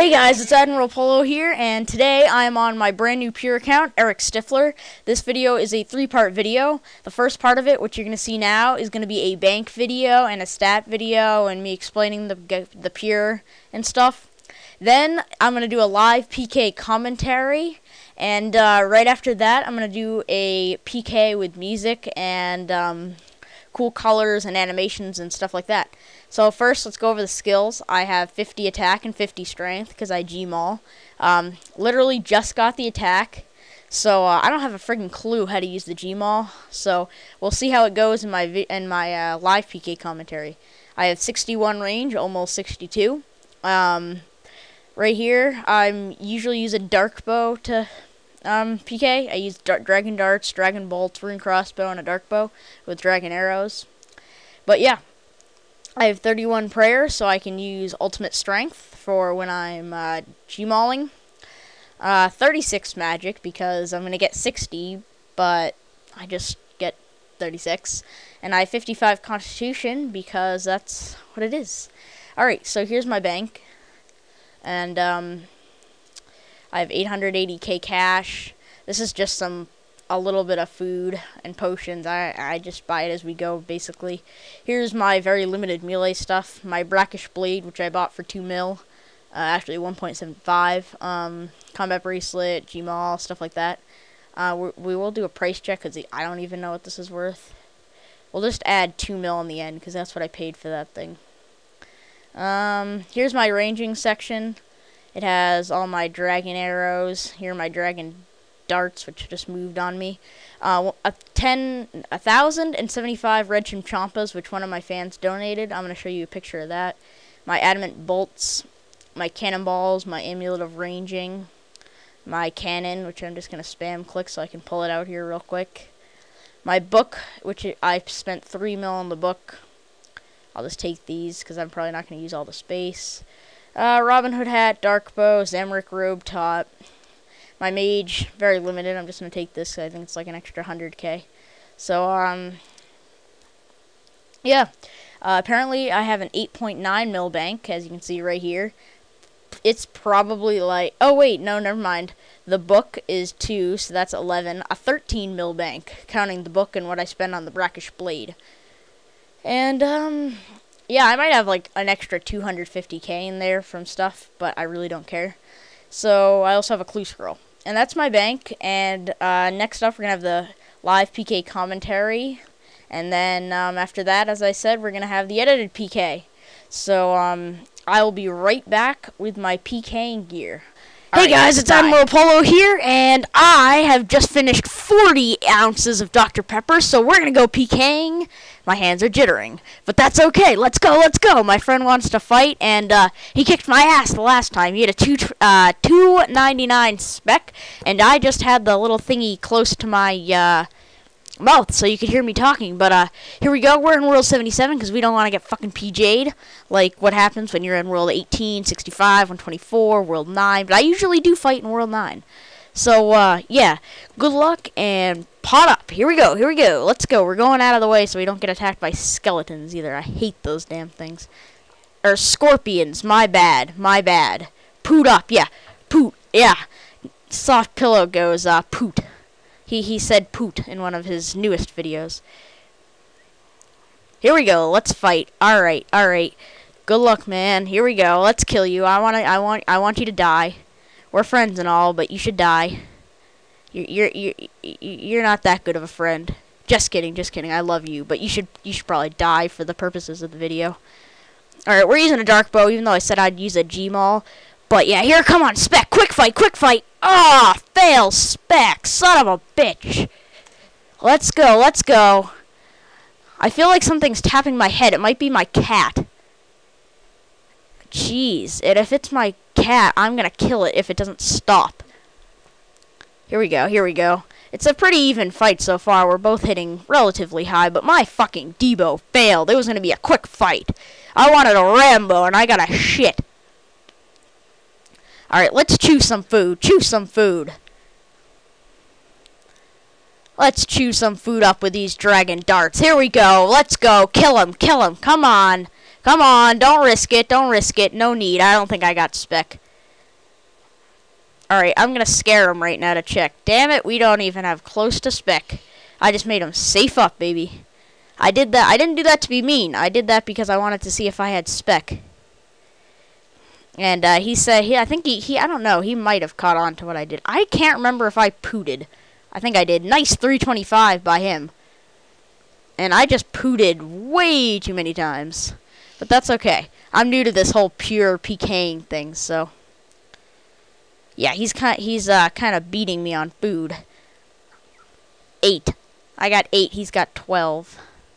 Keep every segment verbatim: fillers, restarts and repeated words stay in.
Hey guys, it's Admiral Polo here, and today I am on my brand new Pure account, Eric Stifler. This video is a three-part video. The first part of it, which you're going to see now, is going to be a bank video and a stat video and me explaining the, the Pure and stuff. Then I'm going to do a live P K commentary, and uh, right after that I'm going to do a P K with music and um, cool colors and animations and stuff like that. So first, let's go over the skills. I have fifty attack and fifty strength because I G-Maul. Um, literally just got the attack, so uh, I don't have a friggin' clue how to use the G-Maul. So we'll see how it goes in my vi in my uh, live P K commentary. I have sixty-one range, almost sixty-two. Um, right here, I'm usually using Dark Bow to um, P K. I use Dar Dragon Darts, Dragon Bolts, Rune Crossbow, and a Dark Bow with Dragon Arrows. But yeah. I have thirty-one prayer, so I can use ultimate strength for when I'm uh, G-Mauling. Uh, thirty-six magic, because I'm going to get sixty, but I just get thirty-six. And I have fifty-five constitution, because that's what it is. Alright, so here's my bank. And um, I have eight hundred eighty K cash. This is just some a little bit of food and potions. I, I just buy it as we go, basically. Here's my very limited melee stuff. My brackish blade, which I bought for two mil. Uh, actually, one point seven five. Um, combat bracelet, G-Maul, stuff like that. Uh, we, we will do a price check, because I don't even know what this is worth. We'll just add two mil in the end, because that's what I paid for that thing. Um, here's my ranging section. It has all my dragon arrows. Here are my dragon darts, which just moved on me. Uh, a ten, a thousand and seventy-five red chimchampas, which one of my fans donated. I'm gonna show you a picture of that. My adamant bolts, my cannonballs, my amulet of ranging, my cannon, which I'm just gonna spam click so I can pull it out here real quick. My book, which I spent three mil on the book. I'll just take these because I'm probably not gonna use all the space. Uh, Robin Hood hat, dark bow, Zamorak robe top. My mage, very limited. I'm just going to take this. I think it's like an extra one hundred K. So, um, yeah. Uh, apparently, I have an eight point nine mil bank, as you can see right here. It's probably like... Oh, wait. No, never mind. The book is two, so that's eleven. A thirteen mil bank, counting the book and what I spend on the brackish blade. And, um... yeah, I might have, like, an extra two hundred fifty K in there from stuff, but I really don't care. So, I also have a clue scroll. And that's my bank, and uh, next up we're going to have the live P K commentary, and then um, after that, as I said, we're going to have the edited P K. So um, I will be right back with my PKing gear. Hey guys, it's Admiral Polo here, and I have just finished forty ounces of Doctor Pepper, so we're going to go PKing. My hands are jittering, but that's okay. Let's go, let's go. My friend wants to fight, and uh, he kicked my ass the last time. He had a two, uh, two ninety-nine spec, and I just had the little thingy close to my uh, mouth so you could hear me talking. But uh, here we go. We're in World seventy-seven because we don't want to get fucking P J'd, like what happens when you're in World eighteen, sixty-five, one twenty-four, World nine. But I usually do fight in World nine. So, uh, yeah, good luck, and pot up. Here we go, here we go. Let's go. We're going out of the way so we don't get attacked by skeletons either. I hate those damn things. Or scorpions. My bad, my bad. Poot up, yeah. Poot, yeah. Soft Pillow goes, uh, poot. He, he said poot in one of his newest videos. Here we go. Let's fight. Alright, alright. Good luck, man. Here we go. Let's kill you. I want I want I want you to die. We're friends and all, but you should die. You're you're you're you're not that good of a friend. Just kidding, just kidding. I love you, but you should you should probably die for the purposes of the video. All right, we're using a dark bow, even though I said I'd use a G-Maul. But yeah, here, come on, spec, quick fight, quick fight. Ah, oh, fail, spec, son of a bitch. Let's go, let's go. I feel like something's tapping my head. It might be my cat. Jeez, and if it's my cat, I'm gonna kill it if it doesn't stop. Here we go, here we go. It's a pretty even fight so far. We're both hitting relatively high, but my fucking Debo failed. It was gonna be a quick fight. I wanted a Rambo, and I got a shit. Alright, let's chew some food. Chew some food. Let's chew some food up with these dragon darts. Here we go. Let's go. Kill him, kill him. Come on. Come on, don't risk it, don't risk it. No need. I don't think I got spec. Alright, I'm gonna scare him right now to check. Damn it, we don't even have close to spec. I just made him safe up, baby. I did that. I didn't do that to be mean. I did that because I wanted to see if I had spec. And uh, he said, he, I think he, he, I don't know, he might have caught on to what I did. I can't remember if I pooted. I think I did. Nice three twenty-five by him. And I just pooted way too many times. But that's okay. I'm new to this whole pure PKing thing, so. Yeah, he's kind, he's uh, kind of beating me on food. Eight. I got eight. He's got twelve.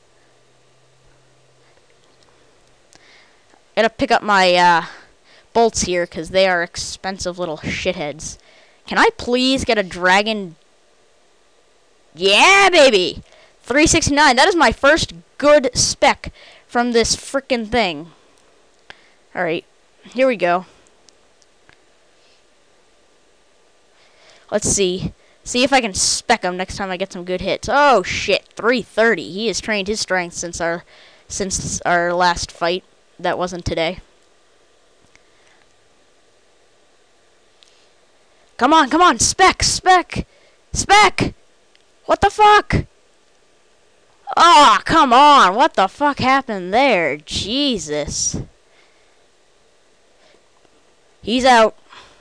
Gotta pick up my uh, bolts here because they are expensive little shitheads. Can I please get a dragon? Yeah, baby. three sixty-nine. That is my first good spec from this frickin' thing. All right, here we go. Let's see. See if I can spec him next time I get some good hits. Oh shit, three thirty. He has trained his strength since our since our last fight. That wasn't today. Come on, come on, spec, spec, spec. What the fuck? Oh, come on. What the fuck happened there? Jesus. He's out.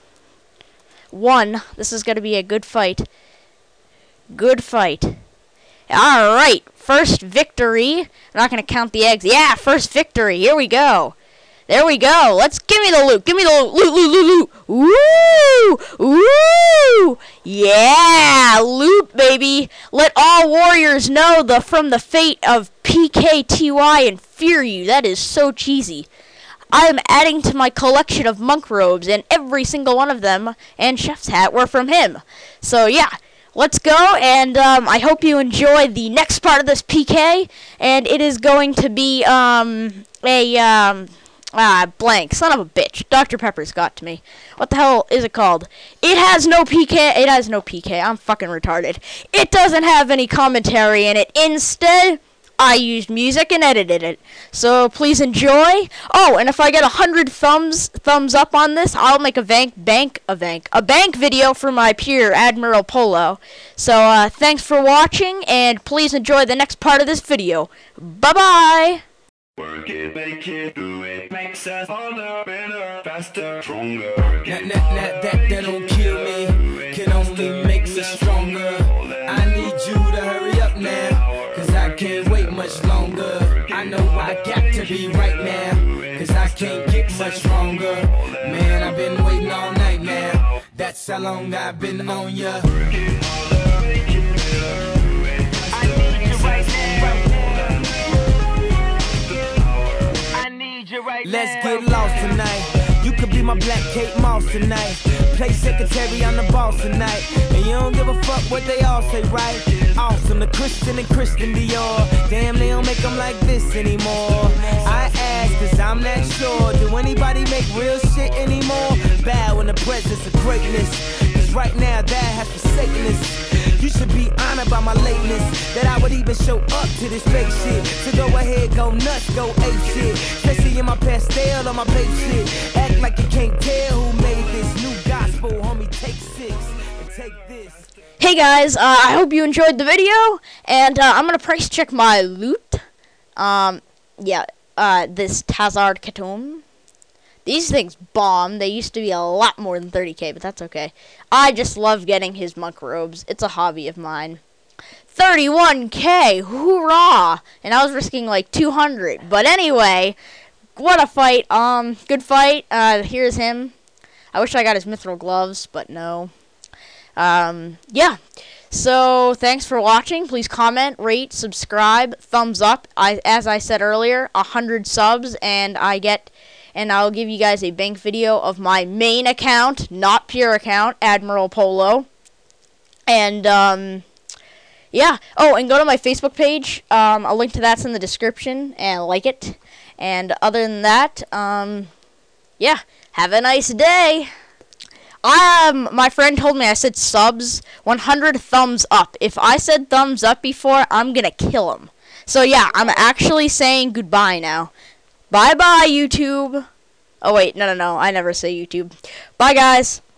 One. This is going to be a good fight. Good fight. Alright. First victory. I'm not going to count the eggs. Yeah, first victory. Here we go. There we go. Let's give me the loot. Give me the loot. Loot, loot, loot, loot. Woo! Woo! Yeah! Loot, baby. Let all warriors know the from the fate of P K T Y and fear you. That is so cheesy. I am adding to my collection of monk robes, and every single one of them and chef's hat were from him. So, yeah. Let's go, and um, I hope you enjoy the next part of this P K, and it is going to be um, a... Um, Ah, blank. Son of a bitch. Doctor Pepper's got to me. What the hell is it called? It has no P K. It has no P K. I'm fucking retarded. It doesn't have any commentary in it. Instead, I used music and edited it. So please enjoy. Oh, and if I get a hundred thumbs thumbs up on this, I'll make a bank bank a bank a bank video for my peer Admiral Polo. So uh, thanks for watching, and please enjoy the next part of this video. Bye bye. Work it, make it, do it, makes us harder, better, faster, stronger. That, that, that, that, that don't kill me, can only make us stronger. I need you to hurry up now, cause I can't wait much longer. I know I got to be right now, cause I can't get much stronger. Man, I've been waiting all night now, that's how long I've been on ya. I need you right now. Right Let's now. Get lost tonight. You could be my black Kate Moss tonight. Play secretary on the boss tonight. And you don't give a fuck what they all say, right? Awesome, the Christian and Christian Dior. Damn, they don't make them like this anymore. I ask, cause I'm not sure. Do anybody make real shit anymore? Bow in the presence of greatness. Cause right now that has forsaken us. You should be honored by my lateness, that I would even show up to this fake shit. So go ahead, go nuts, go ape shit. Especially in my pastel or my babe shit. Act like you can't tell who made this new gospel, homie. Take six and take this. Hey guys, uh, I hope you enjoyed the video, and uh, I'm gonna price check my loot. Um, yeah, uh, this Tazard Khatum. These things bomb. They used to be a lot more than thirty K, but that's okay. I just love getting his monk robes. It's a hobby of mine. thirty-one K, hoorah! And I was risking like two hundred. But anyway, what a fight. Um, good fight. Uh, here's him. I wish I got his mithril gloves, but no. Um, yeah. So, thanks for watching. Please comment, rate, subscribe, thumbs up. I, as I said earlier, one hundred subs, and I get... And I'll give you guys a bank video of my main account, not pure account, Admiral Polo. And, um, yeah. Oh, and go to my Facebook page. Um, a link to that's in the description, and like it. And other than that, um, yeah. Have a nice day. Um, my friend told me I said subs, one hundred thumbs up. If I said thumbs up before, I'm gonna kill him. So, yeah, I'm actually saying goodbye now. Bye-bye, YouTube. Oh, wait, no, no, no. I never say YouTube. Bye, guys.